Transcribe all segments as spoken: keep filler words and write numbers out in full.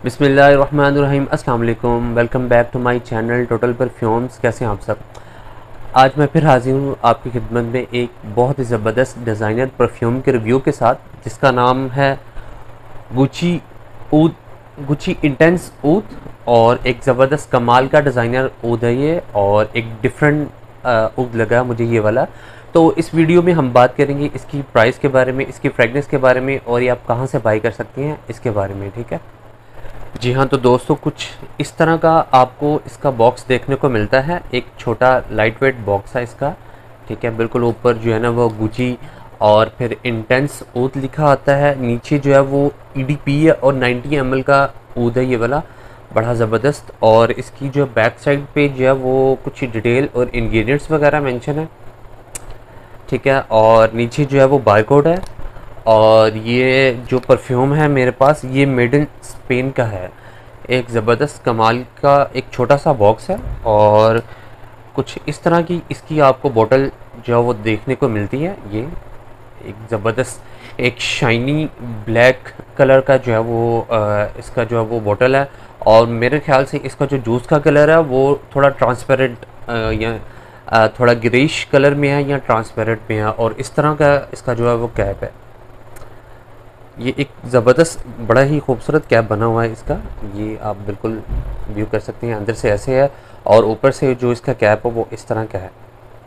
बिस्मिल्लाहिर्रहमानिर्रहीम। अस्सलाम वालेकुम। Welcome back to my channel Total Perfumes. कैसे हैं आप सब? आज मैं फिर हाजिर हूँ आपकी खिदमत में एक बहुत ही ज़बरदस्त डिज़ाइनर परफ्यूम के रिव्यू के साथ, जिसका नाम है Gucci oud Gucci intense oud. और एक ज़बरदस्त कमाल का डिज़ाइनर ऊद है ये, और एक डिफरेंट ऊद लगा मुझे ये वाला। तो इस वीडियो में हम बात करेंगे इसकी प्राइस के बारे में, इसकी फ्रेगनेंस के बारे में, और ये आप कहाँ से बाई कर सकती हैं इसके बारे में। ठीक है जी हाँ, तो दोस्तों कुछ इस तरह का आपको इसका बॉक्स देखने को मिलता है। एक छोटा लाइट वेट बॉक्स है इसका। ठीक है, बिल्कुल ऊपर जो है ना वो गुची और फिर इंटेंस ऊद लिखा आता है। नीचे जो है वो ई डी पी है और नाइन्टी एम एल का ऊद है ये वाला, बड़ा ज़बरदस्त। और इसकी जो बैक साइड पे जो है वो कुछ डिटेल और इंग्रेडिएंट्स वगैरह मेंशन है। ठीक है, और नीचे जो है वो बारकोड है। और ये जो परफ्यूम है मेरे पास, ये मेड इन स्पेन का है। एक ज़बरदस्त कमाल का एक छोटा सा बॉक्स है, और कुछ इस तरह की इसकी आपको बोतल जो है वो देखने को मिलती है। ये एक ज़बरदस्त एक शाइनी ब्लैक कलर का जो है वो आ, इसका जो है वो बोतल है। और मेरे ख्याल से इसका जो जूस का कलर है वो थोड़ा ट्रांसपेरेंट या आ, थोड़ा ग्रेइश कलर में है या ट्रांसपेरेंट में है। और इस तरह का इसका जो है वो कैप है। ये एक ज़बरदस्त बड़ा ही खूबसूरत कैप बना हुआ है इसका। ये आप बिल्कुल व्यू कर सकते हैं। अंदर से ऐसे है, और ऊपर से जो इसका कैप है वो इस तरह का है।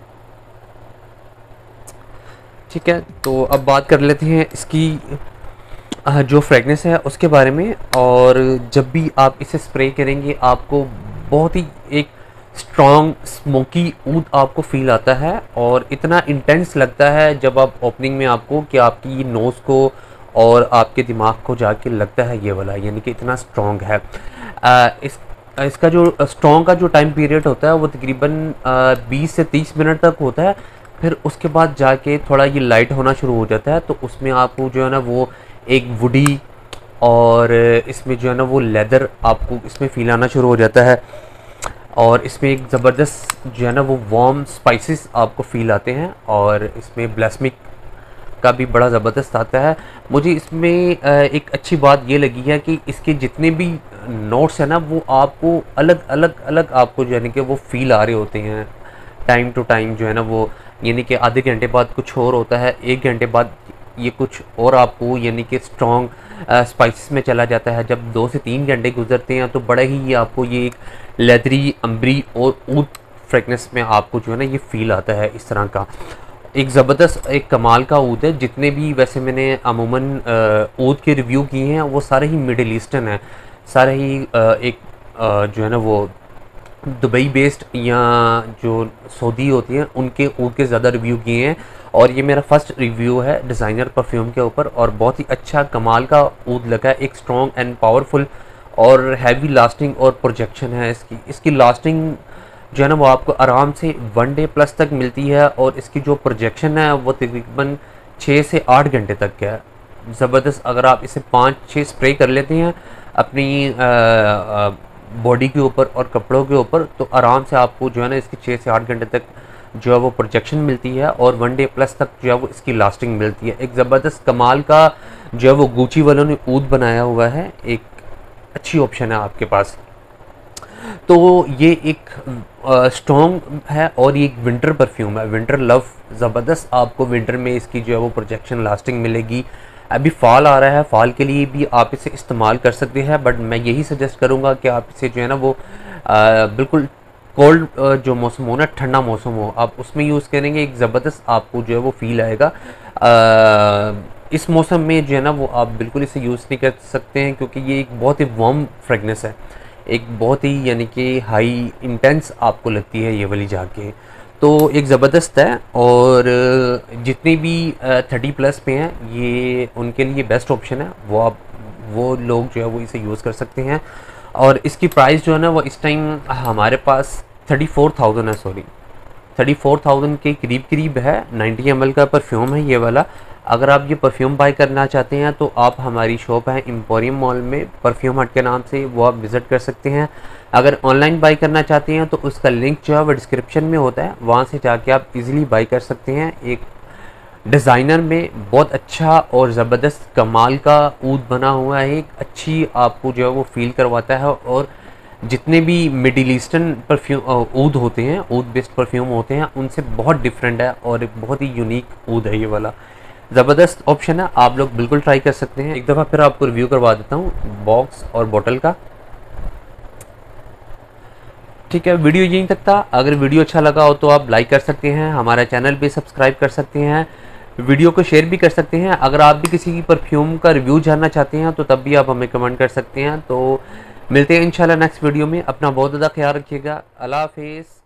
ठीक है, तो अब बात कर लेते हैं इसकी अ, जो फ्रेगनेंस है उसके बारे में। और जब भी आप इसे स्प्रे करेंगे आपको बहुत ही एक स्ट्रॉन्ग स्मोकी ऊद आपको फील आता है, और इतना इंटेंस लगता है जब आप ओपनिंग में आपको कि आपकी नोज़ को और आपके दिमाग को जाके लगता है ये वाला, यानी कि इतना स्ट्रॉन्ग है। आ, इस इसका जो स्ट्रॉन्ग का जो टाइम पीरियड होता है वो तकरीबन बीस से तीस मिनट तक होता है। फिर उसके बाद जाके थोड़ा ये लाइट होना शुरू हो जाता है, तो उसमें आपको जो है ना वो एक वुडी और इसमें जो है ना वो लेदर आपको इसमें फील आना शुरू हो जाता है। और इसमें एक ज़बरदस्त जो है ना वो वार्म स्पाइसेस आपको फील आते हैं, और इसमें ब्लास्मिक का भी बड़ा ज़बरदस्त आता है। मुझे इसमें एक अच्छी बात ये लगी है कि इसके जितने भी नोट्स हैं ना वो आपको अलग अलग अलग आपको यानी कि वो फील आ रहे होते हैं टाइम टू टाइम जो है ना वो, यानी कि आधे घंटे बाद कुछ और होता है, एक घंटे बाद ये कुछ और आपको यानी कि स्ट्रॉन्ग स्पाइसेस में चला जाता है। जब दो से तीन घंटे गुजरते हैं तो बड़ा ही आपको ये एक लेदरी अम्बरी और ऊद फ्रेगनेंस में आपको जो है ना ये फील आता है इस तरह का। एक ज़बरदस्त एक कमाल का ऊद है। जितने भी वैसे मैंने अमूमन ऊद के रिव्यू किए हैं वो सारे ही मिडिल ईस्टर्न हैं, सारे ही आ, एक आ, जो है ना वो दुबई बेस्ड या जो सऊदी होती हैं उनके ऊद के ज़्यादा रिव्यू किए हैं। और ये मेरा फर्स्ट रिव्यू है डिज़ाइनर परफ्यूम के ऊपर, और बहुत ही अच्छा कमाल का ऊद लगा है। एक स्ट्रॉन्ग एंड पावरफुल और हैवी लास्टिंग और प्रोजेक्शन है इसकी इसकी लास्टिंग जो है ना वो आपको आराम से वन डे प्लस तक मिलती है, और इसकी जो प्रोजेक्शन है वो तकरीबन छः से आठ घंटे तक का है। ज़बरदस्त। अगर आप इसे पाँच छः स्प्रे कर लेते हैं अपनी बॉडी के ऊपर और कपड़ों के ऊपर, तो आराम से आपको जो है ना इसकी छः से आठ घंटे तक जो है वो प्रोजेक्शन मिलती है, और वन डे प्लस तक जो है वो इसकी लास्टिंग मिलती है। एक ज़बरदस्त कमाल का जो है वो गुची वालों ने ऊद बनाया हुआ है। एक अच्छी ऑप्शन है आपके पास। तो ये एक स्ट्रॉन्ग है, और ये एक विंटर परफ्यूम है, विंटर लव। ज़बरदस्त आपको विंटर में इसकी जो है वो प्रोजेक्शन लास्टिंग मिलेगी। अभी फॉल आ रहा है, फॉल के लिए भी आप इसे इस्तेमाल कर सकते हैं, बट मैं यही सजेस्ट करूँगा कि आप इसे जो है ना वो आ, बिल्कुल कोल्ड जो मौसम हो ना, ठंडा मौसम हो, आप उसमें यूज़ करेंगे। एक ज़बरदस्त आपको जो है वो फील आएगा। आ, इस मौसम में जो है ना वो आप बिल्कुल इसे यूज़ नहीं कर सकते हैं, क्योंकि ये एक बहुत ही वार्म फ्रेगनेंस है, एक बहुत ही यानी कि हाई इंटेंस आपको लगती है ये वाली जाके। तो एक ज़बरदस्त है, और जितने भी थर्टी प्लस पे हैं ये उनके लिए बेस्ट ऑप्शन है। वो आप वो लोग जो है वो इसे यूज़ कर सकते हैं। और इसकी प्राइस जो है ना वो इस टाइम हमारे पास थर्टी फोर थाउजेंड है, सॉरी थर्टी फोर थाउजेंड के करीब करीब है। नाइन्टी एम एल का परफ्यूम है ये वाला। अगर आप ये परफ्यूम बाय करना चाहते हैं तो आप हमारी शॉप है एम्पोरियम मॉल में, परफ्यूम हट के नाम से, वो आप विज़िट कर सकते हैं। अगर ऑनलाइन बाय करना चाहते हैं तो उसका लिंक जो है वो डिस्क्रिप्शन में होता है, वहाँ से जाके आप इजीली बाय कर सकते हैं। एक डिज़ाइनर में बहुत अच्छा और ज़बरदस्त कमाल का ऊद बना हुआ है, एक अच्छी आपको जो है वो फील करवाता है। और जितने भी मिडिल ईस्टर्न परफ्यूम ऊद होते हैं, ऊद बेस्ड परफ्यूम होते हैं, उनसे बहुत डिफरेंट है और एक बहुत ही यूनिक ऊद है ये वाला। ज़बरदस्त ऑप्शन है, आप लोग बिल्कुल ट्राई कर सकते हैं। एक दफ़ा फिर आपको रिव्यू करवा देता हूँ बॉक्स और बॉटल का। ठीक है, वीडियो यहीं तक था। अगर वीडियो अच्छा लगा हो तो आप लाइक कर सकते हैं, हमारा चैनल भी सब्सक्राइब कर सकते हैं, वीडियो को शेयर भी कर सकते हैं। अगर आप भी किसी की परफ्यूम का रिव्यू जानना चाहते हैं तो तब भी आप हमें कमेंट कर सकते हैं। तो मिलते हैं इंशाल्लाह नेक्स्ट वीडियो में। अपना बहुत ज़्यादा ख्याल रखिएगा। अल्लाह हाफिज़।